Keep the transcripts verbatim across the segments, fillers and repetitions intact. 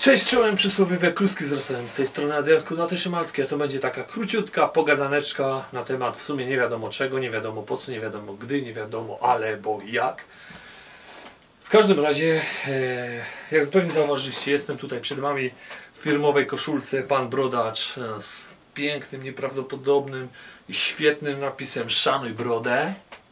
Cześć, czołem przysłowiowe kluski z rosołem. Z tej strony Adrian Kunaty-Szymalski, a to będzie taka króciutka pogadaneczka na temat w sumie nie wiadomo czego, nie wiadomo po co, nie wiadomo gdy, nie wiadomo ale, bo jak. W każdym razie, e, jak pewnie zauważyliście, jestem tutaj przed wami w firmowej koszulce Pan Brodacz e, z pięknym, nieprawdopodobnym i świetnym napisem Szanuj brodę.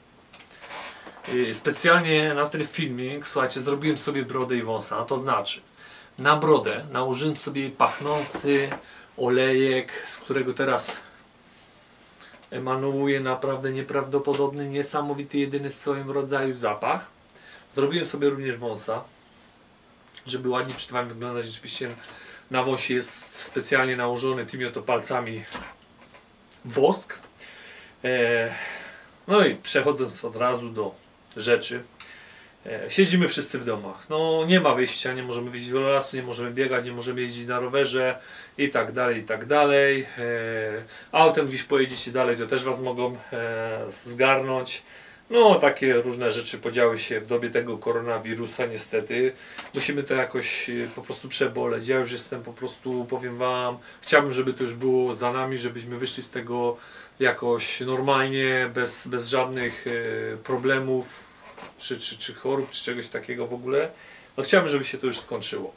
E, specjalnie na ten filmik, słuchajcie, zrobiłem sobie brodę i wąsa, to znaczy na brodę nałożyłem sobie pachnący olejek, z którego teraz emanuje naprawdę nieprawdopodobny, niesamowity, jedyny w swoim rodzaju zapach. Zrobiłem sobie również wąsa, żeby ładnie przed wami wyglądać. Rzeczywiście na wąsie jest specjalnie nałożony tymi oto palcami wosk. No i przechodząc od razu do rzeczy. Siedzimy wszyscy w domach. No nie ma wyjścia, nie możemy wyjść do lasu, nie możemy biegać, nie możemy jeździć na rowerze i tak dalej, i tak dalej. Autem gdzieś pojedziecie dalej, to też was mogą zgarnąć. No takie różne rzeczy podziały się w dobie tego koronawirusa niestety. Musimy to jakoś po prostu przeboleć. Ja już jestem po prostu, powiem wam, chciałbym, żeby to już było za nami, żebyśmy wyszli z tego jakoś normalnie, bez, bez żadnych problemów. Czy, czy, czy chorób, czy czegoś takiego w ogóle. No chciałbym, żeby się to już skończyło.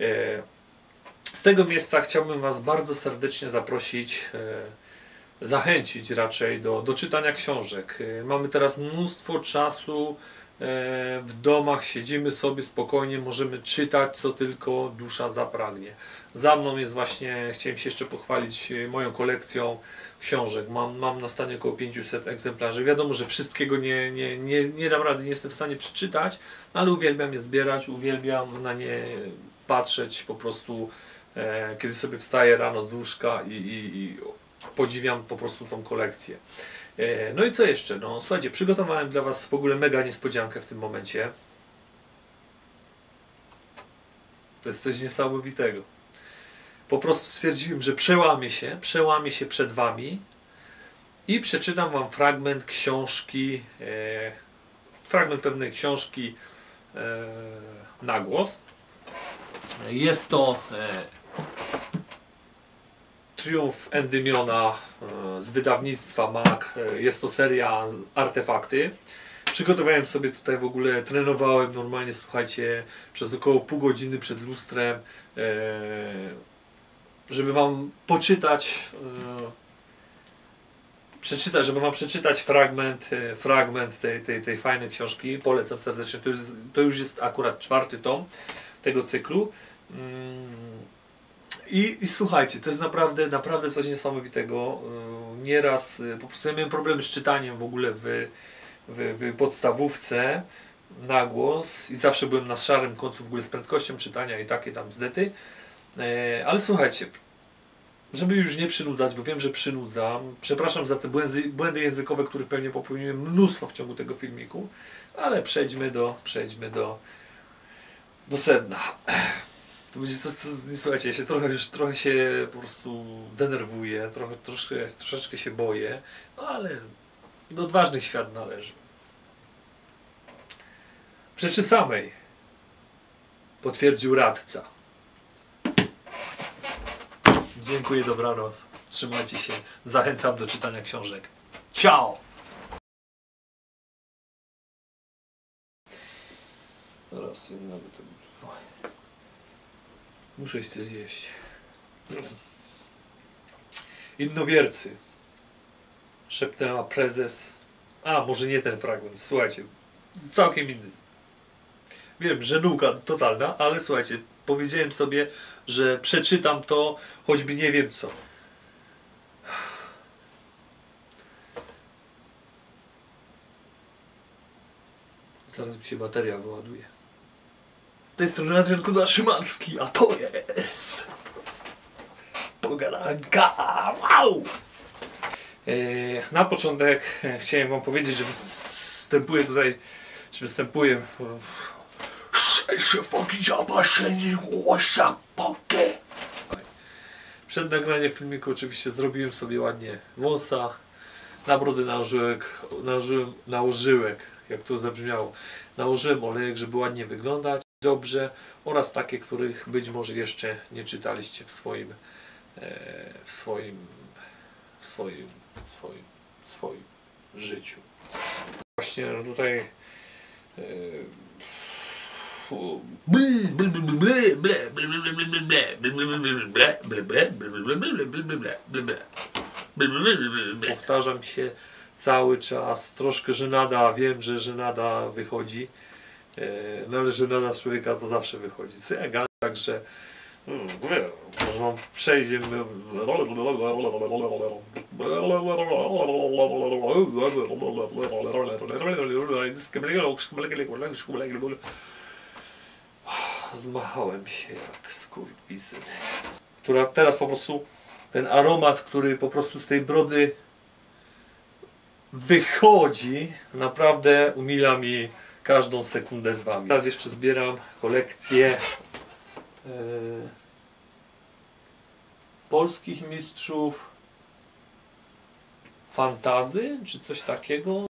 Z tego miejsca chciałbym was bardzo serdecznie zaprosić, zachęcić raczej do, do czytania książek. Mamy teraz mnóstwo czasu w domach, siedzimy sobie spokojnie, możemy czytać co tylko dusza zapragnie. Za mną jest właśnie, chciałem się jeszcze pochwalić moją kolekcją książek. Mam, mam na stanie około pięćset egzemplarzy. Wiadomo, że wszystkiego nie, nie, nie, nie dam rady, nie jestem w stanie przeczytać, ale uwielbiam je zbierać, uwielbiam na nie patrzeć po prostu, e, kiedy sobie wstaję rano z łóżka i, i, i podziwiam po prostu tą kolekcję. E, no i co jeszcze? No słuchajcie, przygotowałem dla was w ogóle mega niespodziankę w tym momencie. To jest coś niesamowitego. Po prostu stwierdziłem, że przełamię się, przełamię się przed wami i przeczytam wam fragment książki, e, fragment pewnej książki e, na głos. Jest to e, Triumf Endymiona e, z wydawnictwa M A K. E, jest to seria Artefakty. Przygotowałem sobie tutaj w ogóle, trenowałem normalnie, słuchajcie, przez około pół godziny przed lustrem. E, żeby wam poczytać, yy, przeczytać, żeby wam przeczytać fragment, yy, fragment tej, tej, tej fajnej książki. Polecam serdecznie, to, jest, to już jest akurat czwarty tom tego cyklu. Yy, i, I słuchajcie, to jest naprawdę, naprawdę coś niesamowitego. Yy, nieraz yy, po prostu ja miałem problemy z czytaniem w ogóle w, w, w podstawówce na głos i zawsze byłem na szarym końcu w ogóle z prędkością czytania i takie tam bzdety. Ale słuchajcie, żeby już nie przynudzać, bo wiem, że przynudzam, przepraszam za te błędy, błędy językowe, które pewnie popełniłem mnóstwo w ciągu tego filmiku, ale przejdźmy do, przejdźmy do, do sedna. To będzie coś, co, słuchajcie, ja się trochę, trochę się po prostu denerwuję, trochę, troszkę, troszeczkę się boję, ale do odważnych świat należy. W rzeczy samej potwierdził radca. Dziękuję, dobranoc. Trzymajcie się. Zachęcam do czytania książek. Ciao! Zaraz nawet... Muszę coś zjeść. Innowiercy. Szepnęła prezes. A, może nie ten fragment. Słuchajcie. Całkiem inny. Wiem, żenówka totalna, ale słuchajcie. Powiedziałem sobie, że przeczytam to, choćby nie wiem co. Zaraz mi się bateria wyładuje. To jest Adrian Kunaty-Szymalski, a to jest pogadanka. Wow! Eee, na początek chciałem wam powiedzieć, że występuję tutaj, że występuję w, Przed nagraniem filmiku oczywiście zrobiłem sobie ładnie wąsa, na brodę nałożyłem, nałożyłem, nałożyłem, jak to zabrzmiało, nałożyłem olejek, żeby ładnie wyglądać. dobrze, oraz takie, których być może jeszcze nie czytaliście w swoim w swoim w swoim w swoim, w swoim życiu. Właśnie tutaj powtarzam się cały czas, troszkę żenada, wiem, że żenada wychodzi, no ale żenada z człowieka to zawsze wychodzi, co ja gadam, także może wam przejdziemy. Zmachałem się jak skurwisyn. Która teraz po prostu, ten aromat, który po prostu z tej brody wychodzi, naprawdę umila mi każdą sekundę z wami. Teraz jeszcze zbieram kolekcję yy, polskich mistrzów fantazy, czy coś takiego.